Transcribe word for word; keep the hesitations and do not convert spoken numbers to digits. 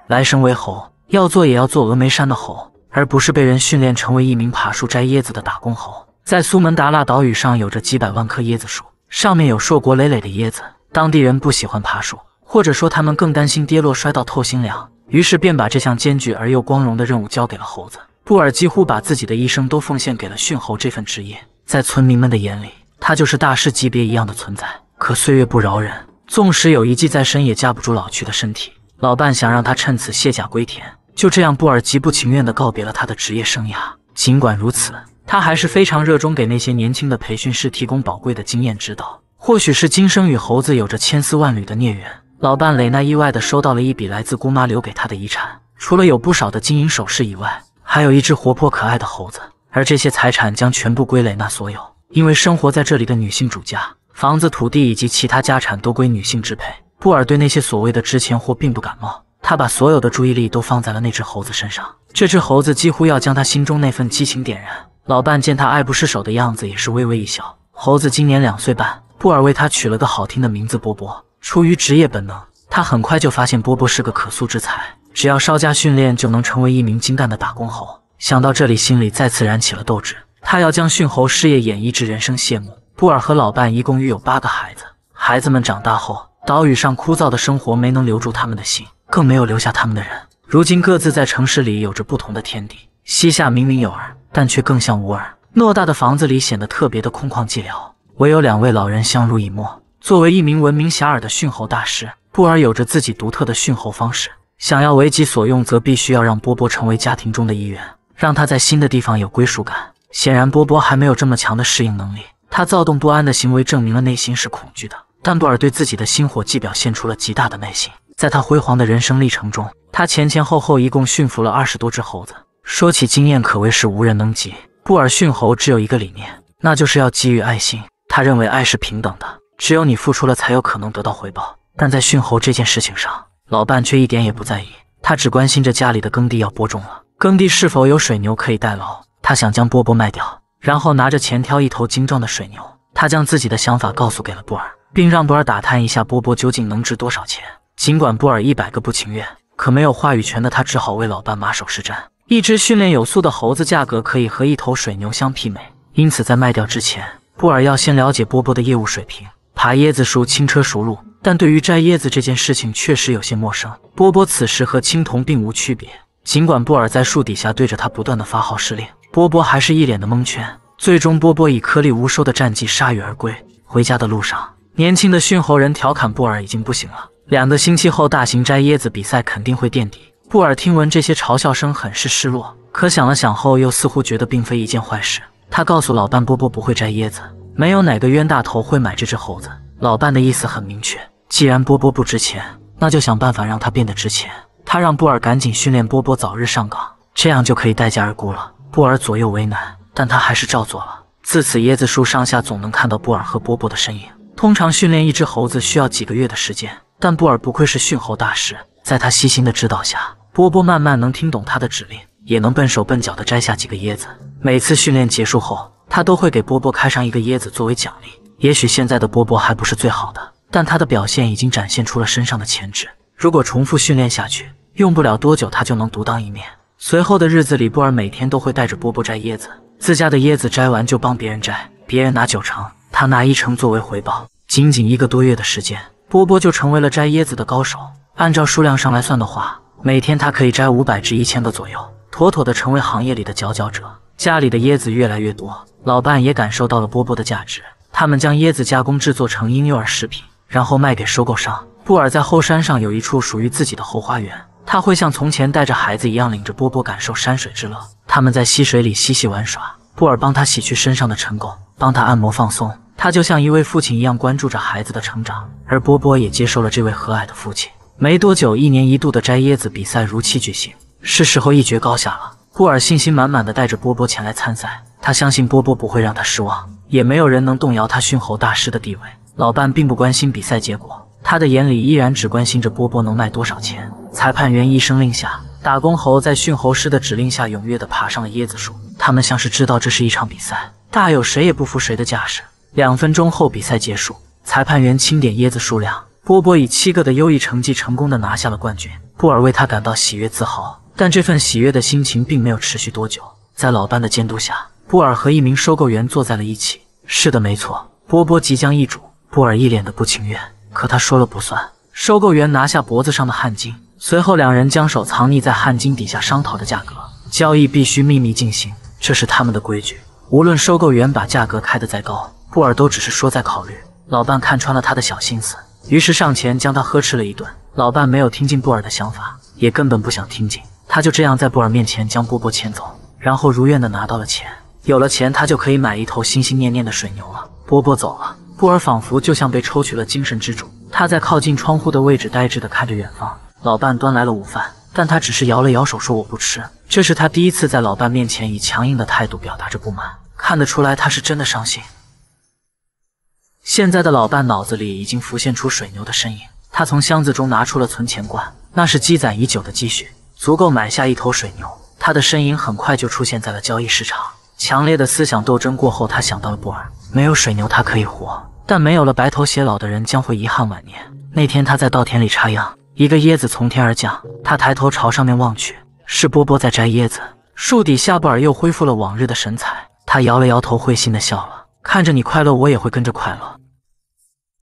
来生为猴，要做也要做峨眉山的猴，而不是被人训练成为一名爬树摘椰子的打工猴。在苏门答腊岛屿上有着几百万棵椰子树，上面有硕果累累的椰子。当地人不喜欢爬树，或者说他们更担心跌落摔到透心凉，于是便把这项艰巨而又光荣的任务交给了猴子。布尔几乎把自己的一生都奉献给了驯猴这份职业，在村民们的眼里，他就是大师级别一样的存在。可岁月不饶人，纵使有一技在身，也架不住老去的身体。老伴想让他趁此卸甲归田，就这样，布尔极不情愿地告别了他的职业生涯。尽管如此，他还是非常热衷给那些年轻的培训师提供宝贵的经验指导。或许是今生与猴子有着千丝万缕的孽缘，老伴蕾娜意外地收到了一笔来自姑妈留给她的遗产，除了有不少的金银首饰以外，还有一只活泼可爱的猴子。而这些财产将全部归蕾娜所有，因为生活在这里的女性主家，房子、土地以及其他家产都归女性支配。布尔对那些所谓的值钱货并不感冒，他把所有的注意力都放在了那只猴子身上。这只猴子几乎要将他心中那份激情点燃。老伴见他爱不释手的样子，也是微微一笑。猴子今年两岁半，布尔为他取了个好听的名字波波。出于职业本能，他很快就发现波波是个可塑之才，只要稍加训练就能成为一名精干的打工猴。想到这里，心里再次燃起了斗志，他要将驯猴事业演绎至人生谢幕。布尔和老伴一共育有八个孩子，孩子们长大后，岛屿上枯燥的生活没能留住他们的心，更没有留下他们的人。如今各自在城市里有着不同的天地，膝下明明有儿，但却更像无儿。偌大的房子里显得特别的空旷寂寥，唯有两位老人相濡以沫。作为一名闻名遐迩的驯猴大师，布尔有着自己独特的驯猴方式。想要为己所用，则必须要让波波成为家庭中的一员，让他在新的地方有归属感。显然波波还没有这么强的适应能力，他躁动不安的行为证明了内心是恐惧的。但布尔对自己的星火既表现出了极大的耐心。在他辉煌的人生历程中，他前前后后一共驯服了二十多只猴子，说起经验可谓是无人能及。布尔驯猴只有一个理念，那就是要给予爱心。他认为爱是平等的，只有你付出了才有可能得到回报。但在驯猴这件事情上，老伴却一点也不在意，他只关心着家里的耕地要播种了，耕地是否有水牛可以代劳。他想将波波卖掉，然后拿着钱挑一头精壮的水牛。他将自己的想法告诉给了布尔，并让布尔打探一下波波究竟能值多少钱。尽管布尔一百个不情愿，可没有话语权的他只好为老伴马首是瞻。一只训练有素的猴子价格可以和一头水牛相媲美，因此在卖掉之前，布尔要先了解波波的业务水平。爬椰子树轻车熟路，但对于摘椰子这件事情确实有些陌生。波波此时和青铜并无区别，尽管布尔在树底下对着他不断的发号施令，波波还是一脸的蒙圈。最终波波以颗粒无收的战绩铩羽而归。回家的路上，年轻的驯猴人调侃布尔已经不行了，两个星期后大型摘椰子比赛肯定会垫底。布尔听闻这些嘲笑声很是失落，可想了想后又似乎觉得并非一件坏事。他告诉老伴波波不会摘椰子，没有哪个冤大头会买这只猴子。老伴的意思很明确，既然波波不值钱，那就想办法让它变得值钱。他让布尔赶紧训练波波早日上岗，这样就可以待价而沽了。布尔左右为难，但他还是照做了。自此椰子树上下总能看到布尔和波波的身影。通常训练一只猴子需要几个月的时间，但布尔不愧是驯猴大师，在他细心的指导下，波波慢慢能听懂他的指令，也能笨手笨脚地摘下几个椰子。每次训练结束后，他都会给波波开上一个椰子作为奖励。也许现在的波波还不是最好的，但他的表现已经展现出了身上的潜质。如果重复训练下去，用不了多久他就能独当一面。随后的日子里，布尔每天都会带着波波摘椰子，自家的椰子摘完就帮别人摘，别人拿九成，他拿一成作为回报。仅仅一个多月的时间，波波就成为了摘椰子的高手。按照数量上来算的话，每天他可以摘五百至一千个左右，妥妥的成为行业里的佼佼者。家里的椰子越来越多，老伴也感受到了波波的价值。他们将椰子加工制作成婴幼儿食品，然后卖给收购商。布尔在后山上有一处属于自己的后花园，他会像从前带着孩子一样领着波波感受山水之乐。他们在溪水里嬉戏玩耍，布尔帮他洗去身上的尘垢，帮他按摩放松。他就像一位父亲一样关注着孩子的成长，而波波也接受了这位和蔼的父亲。没多久，一年一度的摘椰子比赛如期举行，是时候一决高下了。布尔信心满满地带着波波前来参赛，他相信波波不会让他失望，也没有人能动摇他驯猴大师的地位。老伴并不关心比赛结果，他的眼里依然只关心着波波能卖多少钱。裁判员一声令下，打工猴在驯猴师的指令下踊跃地爬上了椰子树，他们像是知道这是一场比赛，大有谁也不服谁的架势。两分钟后比赛结束，裁判员清点椰子数量， 波波以七个的优异成绩成功的拿下了冠军，布尔为他感到喜悦自豪。但这份喜悦的心情并没有持续多久，在老班的监督下，布尔和一名收购员坐在了一起。是的，没错，波波即将易主。布尔一脸的不情愿，可他说了不算。收购员拿下脖子上的汗巾，随后两人将手藏匿在汗巾底下商讨着价格。交易必须秘密进行，这是他们的规矩。无论收购员把价格开得再高，布尔都只是说在考虑。老伴看穿了他的小心思，于是上前将他呵斥了一顿。老伴没有听进布尔的想法，也根本不想听进。他就这样在布尔面前将波波牵走，然后如愿的拿到了钱。有了钱，他就可以买一头心心念念的水牛了。波波走了，布尔仿佛就像被抽取了精神支柱，他在靠近窗户的位置呆滞地看着远方。老伴端来了午饭，但他只是摇了摇手说我不吃。这是他第一次在老伴面前以强硬的态度表达着不满，看得出来他是真的伤心。现在的老伴脑子里已经浮现出水牛的身影，他从箱子中拿出了存钱罐，那是积攒已久的积蓄，足够买下一头水牛。他的身影很快就出现在了交易市场。强烈的思想斗争过后，他想到了布尔，没有水牛他可以活，但没有了白头偕老的人将会遗憾晚年。那天他在稻田里插秧，一个椰子从天而降，他抬头朝上面望去，是波波在摘椰子。树底下布尔又恢复了往日的神采，他摇了摇头，会心的笑了。看着你快乐，我也会跟着快乐。